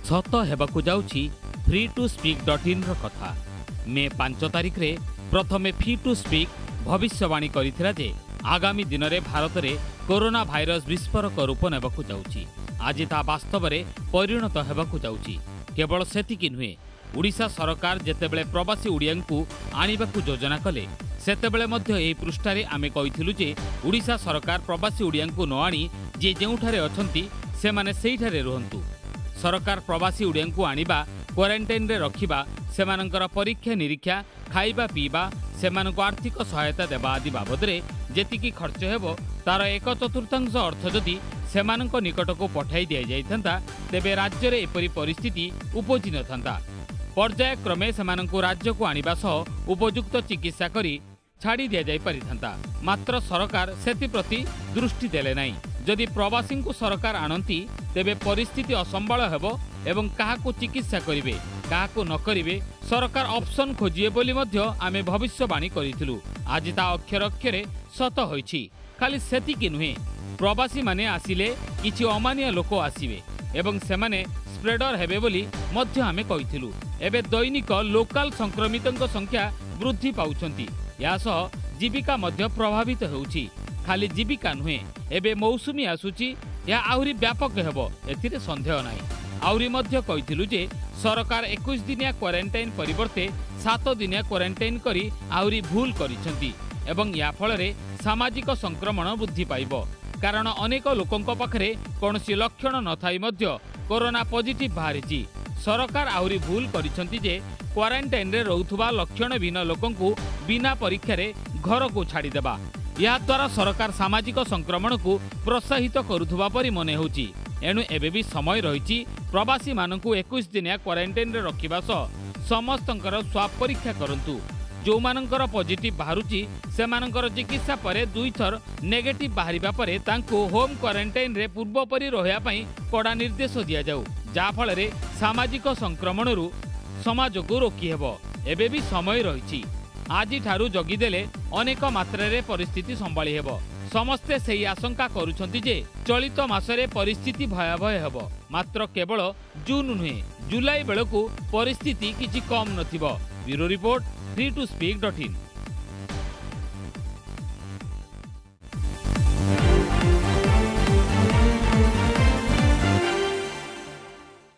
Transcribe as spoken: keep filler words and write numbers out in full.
सत हेबाकु जाउछि free to speak dot in रो कथा। मे पांच तारिख रे प्रथमे फ्री टू स्पीक भविष्यवाणी करिथिला जे आगामी दिन में भारत में कोरोना भाइरस विस्फोरक रूप नेबाकु जाउछि। आज ता वास्तव में परिणत हेबाकु जाउछि। केवल सेतिकी नुहे, ओडिशा सरकार जेतेबेले प्रवासी ओडिया को आनिबाकु योजना कले सेतेबेले मध्य एही पृष्ठारे आमे कहिथिलु जे ओडिशा सरकार प्रवासी ओडिया को न आनी जे जेउठारे अछंती सेमाने सेहिठारे रहंतु। सरकार प्रवासी ओडिया को आनिबा, क्वारंटाइन रे रखिबा, सेमानंकर परीक्षा निरीक्षा, खाइबा पीबा, सेमानंको आर्थिक सहायता देबा आदि बाबदरे जेतिकी खर्च हेबो तार एक चतुर्थांश अर्थ जदि सेमानंको निकटको पठाई दिया जाइथांता तेबे राज्य रे एपरि परिस्थिति उपजि नथांता। पर्यायक्रमे सेमानंको राज्य को आनिबा सह उपयुक्त चिकित्सा करी छाड़ी दिया जाई परिथांता। मात्र सरकार सेति प्रति दृष्टि देले नाही। जदि प्रवासी को सरकार आनती तेबे परिस्थिति असंबल हेबो एवं काहाको चिकित्सा करिवे काहाको न करिवे सरकार ऑप्शन खोजिए बोली मध्य आमे भविष्यवाणी करिथिलु। आज ता अक्षर अक्षरे सत होईछि। खाली सेतिकी नुहे, प्रवासी माने आसिले किछि अमानिया लोक आसीबे एवं सेमाने स्प्रेडर हेबे बोली मध्य आमे कहिथिलु। एबे दैनिक लोकल संक्रमितଙ୍କ संख्या वृद्धि पाउछंती। या सह जीविका मध्य प्रभावित होउछि। खाली जीविका नुहे, एबे मौसुमी आसुची, या आहुरी व्यापक हेबो एथिरे संदेह नाही। आहुरी मध्य कहिथिलु जे सरकार इक्कीस दिनिया क्वारंटाइन परिवर्ते सात दिनिया क्वारंटाइन करी आहुरी भूल करिसंती एवं या फलरे सामाजिक संक्रमण वृद्धि पाइबो। कारण अनेक लोकंक पाखरे कोनोसी लक्षण नथाई मध्य कोरोना पॉजिटिव बाहरिछि। सरकार आहुरी भूल करिसंती जे क्वारंटाइन रे रहुथुबा लक्षणहीन लोकंकु बिना परीक्षा रे घर को छाड़ी देबा। या द्वारा सरकार सामाजिक संक्रमण को प्रोत्साहित करुथुबा परि मने होउछि। एणु एबे भी समय रहिछि प्रवासी मानकु इक्कीस दिनिया क्वारंटाइन रे रखिबा सह समस्तंकर स्वाब परीक्षा करंतु। जो मानकर पॉजिटिव बाहरुछि सेमानकर चिकित्सा परे दुई थर नेगेटिव बाहरिबा परे तांको होम क्वारंटाइन रे पूर्व परि रहया पई कड़ा निर्देश दिया जाऊ, जा फलरे सामाजिक संक्रमण रु समाज को रोकी हेबो। एबे भी समय रहिछि। आज ठारू जगिदेले अनेक मात्रा रे परिस्थिति संभाली हेबो। समस्ते सेही आशंका करुछंती जे चलित मासरे परिस्थिति भयावह हेबो। मात्र केवल जून नुहे, जुलाई बेलकु परिस्थिति किछि कम नथिबो। Bureau report free to speak dot in.